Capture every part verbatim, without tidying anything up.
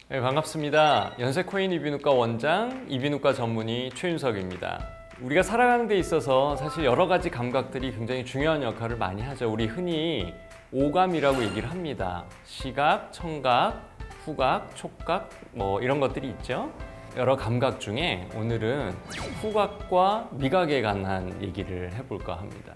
네, 반갑습니다. 연세코인 이비인후과 원장, 이비인후과 전문의 최윤석입니다. 우리가 살아가는 데 있어서 사실 여러 가지 감각들이 굉장히 중요한 역할을 많이 하죠. 우리 흔히 오감이라고 얘기를 합니다. 시각, 청각, 후각, 촉각 뭐 이런 것들이 있죠. 여러 감각 중에 오늘은 후각과 미각에 관한 얘기를 해볼까 합니다.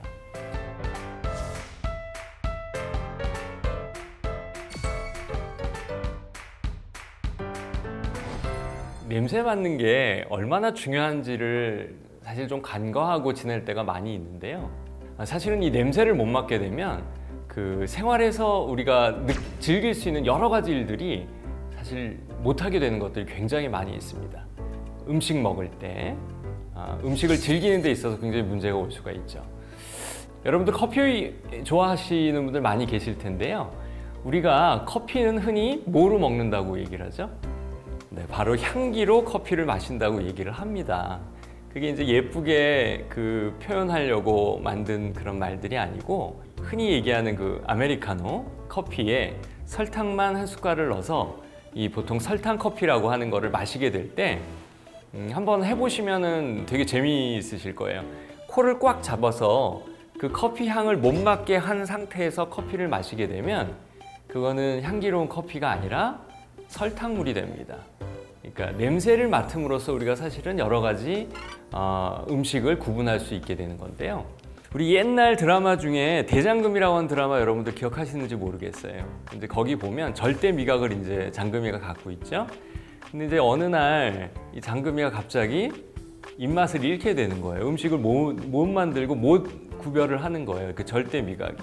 냄새 맡는 게 얼마나 중요한지를 사실 좀 간과하고 지낼 때가 많이 있는데요. 사실은 이 냄새를 못 맡게 되면 그 생활에서 우리가 느, 즐길 수 있는 여러 가지 일들이 사실 못하게 되는 것들이 굉장히 많이 있습니다. 음식 먹을 때 아, 음식을 즐기는 데 있어서 굉장히 문제가 올 수가 있죠. 여러분들 커피 좋아하시는 분들 많이 계실 텐데요. 우리가 커피는 흔히 뭐로 먹는다고 얘기를 하죠? 네, 바로 향기로 커피를 마신다고 얘기를 합니다. 그게 이제 예쁘게 그 표현하려고 만든 그런 말들이 아니고 흔히 얘기하는 그 아메리카노 커피에 설탕만 한 숟갈을 넣어서 이 보통 설탕 커피라고 하는 거를 마시게 될 때 음, 한번 해보시면은 되게 재미있으실 거예요. 코를 꽉 잡아서 그 커피 향을 못 맡게 한 상태에서 커피를 마시게 되면 그거는 향기로운 커피가 아니라 설탕물이 됩니다. 그러니까 냄새를 맡음으로써 우리가 사실은 여러 가지 어, 음식을 구분할 수 있게 되는 건데요. 우리 옛날 드라마 중에 대장금이라고 하는 드라마 여러분들 기억하시는지 모르겠어요. 근데 거기 보면 절대 미각을 이제 장금이가 갖고 있죠. 근데 이제 어느 날 이 장금이가 갑자기 입맛을 잃게 되는 거예요. 음식을 못, 못 만들고 못 구별을 하는 거예요. 그 절대 미각이.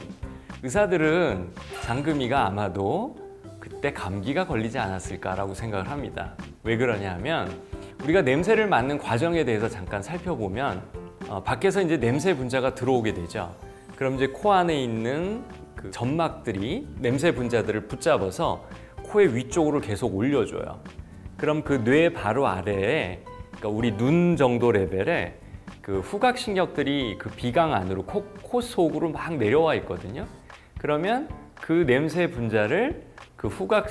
의사들은 장금이가 아마도 그때 감기가 걸리지 않았을까라고 생각을 합니다. 왜 그러냐 하면 우리가 냄새를 맡는 과정에 대해서 잠깐 살펴보면 어, 밖에서 이제 냄새 분자가 들어오게 되죠. 그럼 이제 코 안에 있는 그 점막들이 냄새 분자들을 붙잡아서 코의 위쪽으로 계속 올려줘요. 그럼 그 뇌 바로 아래에 그러니까 우리 눈 정도 레벨에 그 후각신경들이 그 비강 안으로 코, 코 속으로 막 내려와 있거든요. 그러면 그 냄새 분자를 그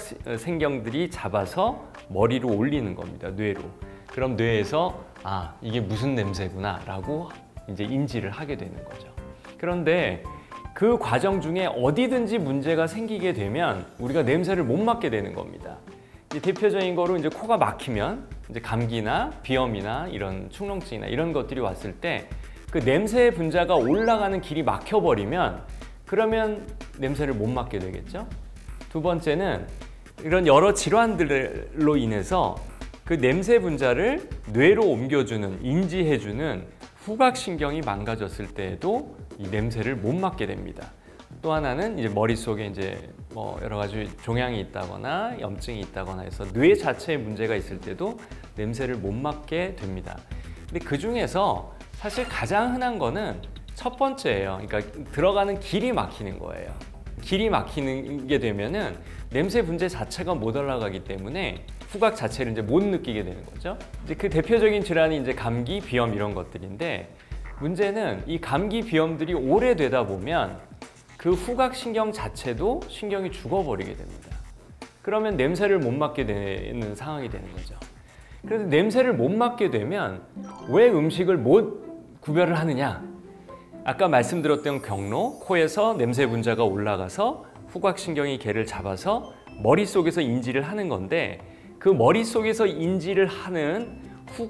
후각신경들이 잡아서 머리로 올리는 겁니다. 뇌로. 그럼 뇌에서 아 이게 무슨 냄새구나 라고 이제 인지를 하게 되는 거죠. 그런데 그 과정 중에 어디든지 문제가 생기게 되면 우리가 냄새를 못 맡게 되는 겁니다. 이 대표적인 거로 이제 코가 막히면 이제 감기나 비염이나 이런 축농증이나 이런 것들이 왔을 때 그 냄새 분자가 올라가는 길이 막혀버리면 그러면 냄새를 못 맡게 되겠죠. 두 번째는 이런 여러 질환들로 인해서 그 냄새 분자를 뇌로 옮겨주는, 인지해주는 후각신경이 망가졌을 때에도 이 냄새를 못 맡게 됩니다. 또 하나는 이제 머릿속에 이제 뭐 여러 가지 종양이 있다거나 염증이 있다거나 해서 뇌 자체에 문제가 있을 때도 냄새를 못 맡게 됩니다. 근데 그 중에서 사실 가장 흔한 거는 첫 번째예요. 그러니까 들어가는 길이 막히는 거예요. 길이 막히는 게 되면은 냄새 분자 자체가 못 올라가기 때문에 후각 자체를 이제 못 느끼게 되는 거죠. 이제 그 대표적인 질환이 이제 감기, 비염 이런 것들인데 문제는 이 감기, 비염들이 오래되다 보면 그 후각 신경 자체도 신경이 죽어버리게 됩니다. 그러면 냄새를 못 맡게 되는 상황이 되는 거죠. 그래서 냄새를 못 맡게 되면 왜 음식을 못 구별을 하느냐? 아까 말씀드렸던 경로, 코에서 냄새 분자가 올라가서 후각신경이 걔를 잡아서 머릿속에서 인지를 하는 건데 그 머릿속에서 인지를 하는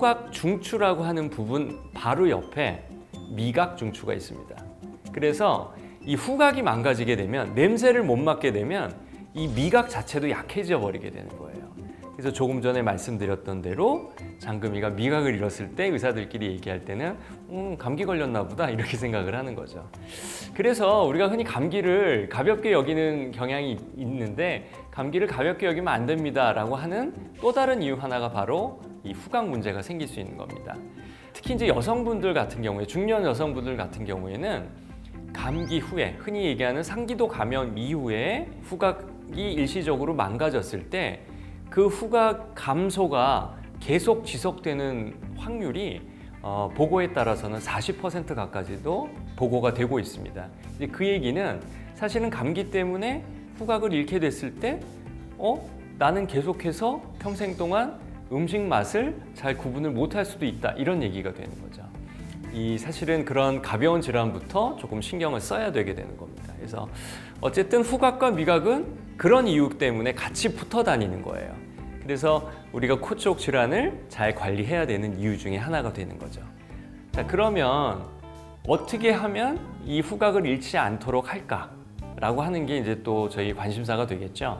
후각중추라고 하는 부분 바로 옆에 미각중추가 있습니다. 그래서 이 후각이 망가지게 되면 냄새를 못 맡게 되면 이 미각 자체도 약해져 버리게 되는 거예요. 그래서 조금 전에 말씀드렸던 대로 장금이가 미각을 잃었을 때 의사들끼리 얘기할 때는 음, 감기 걸렸나 보다 이렇게 생각을 하는 거죠. 그래서 우리가 흔히 감기를 가볍게 여기는 경향이 있는데 감기를 가볍게 여기면 안 됩니다 라고 하는 또 다른 이유 하나가 바로 이 후각 문제가 생길 수 있는 겁니다. 특히 이제 여성분들 같은 경우에 중년 여성분들 같은 경우에는 감기 후에 흔히 얘기하는 상기도 감염 이후에 후각이 일시적으로 망가졌을 때 그 후각 감소가 계속 지속되는 확률이 어, 보고에 따라서는 사십 퍼센트 가까이도 보고가 되고 있습니다. 이제 그 얘기는 사실은 감기 때문에 후각을 잃게 됐을 때 어? 나는 계속해서 평생 동안 음식 맛을 잘 구분을 못할 수도 있다, 이런 얘기가 되는 거죠. 이 사실은 그런 가벼운 질환부터 조금 신경을 써야 되게 되는 겁니다. 그래서 어쨌든 후각과 미각은 그런 이유 때문에 같이 붙어 다니는 거예요. 그래서 우리가 코 쪽 질환을 잘 관리해야 되는 이유 중에 하나가 되는 거죠. 자, 그러면 어떻게 하면 이 후각을 잃지 않도록 할까라고 하는 게 이제 또 저희 관심사가 되겠죠.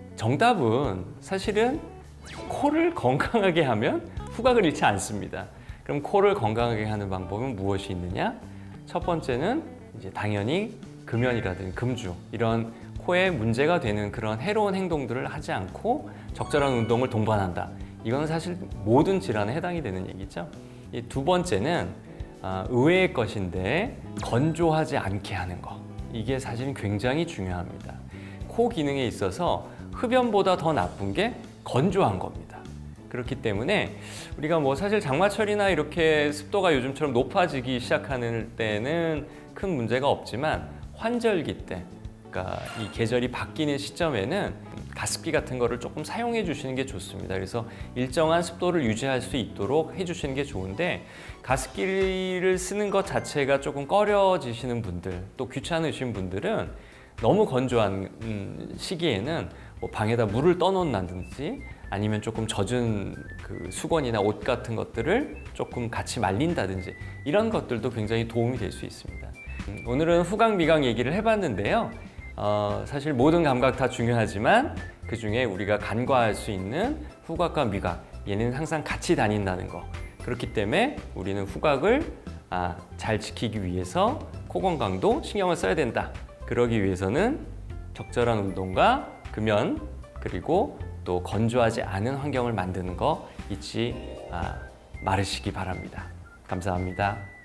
정답은 사실은 코를 건강하게 하면 후각을 잃지 않습니다. 그럼 코를 건강하게 하는 방법은 무엇이 있느냐? 첫 번째는 이제 당연히 금연이라든지 금주, 이런 코에 문제가 되는 그런 해로운 행동들을 하지 않고 적절한 운동을 동반한다. 이건 사실 모든 질환에 해당이 되는 얘기죠. 이 두 번째는 의외의 것인데 건조하지 않게 하는 거. 이게 사실은 굉장히 중요합니다. 코 기능에 있어서 흡연보다 더 나쁜 게 건조한 겁니다. 그렇기 때문에 우리가 뭐 사실 장마철이나 이렇게 습도가 요즘처럼 높아지기 시작하는 때는 큰 문제가 없지만 환절기 때, 그러니까 이 계절이 바뀌는 시점에는 가습기 같은 거를 조금 사용해 주시는 게 좋습니다. 그래서 일정한 습도를 유지할 수 있도록 해 주시는 게 좋은데, 가습기를 쓰는 것 자체가 조금 꺼려지시는 분들, 또 귀찮으신 분들은 너무 건조한 시기에는 뭐 방에다 물을 떠놓는다든지 아니면 조금 젖은 그 수건이나 옷 같은 것들을 조금 같이 말린다든지, 이런 것들도 굉장히 도움이 될 수 있습니다. 오늘은 후각, 미각 얘기를 해봤는데요. 어, 사실 모든 감각 다 중요하지만 그 중에 우리가 간과할 수 있는 후각과 미각, 얘는 항상 같이 다닌다는 거. 그렇기 때문에 우리는 후각을 아, 잘 지키기 위해서 코 건강도 신경을 써야 된다. 그러기 위해서는 적절한 운동과 금연, 그리고 또 건조하지 않은 환경을 만드는 거 잊지 아, 말으시기 바랍니다. 감사합니다.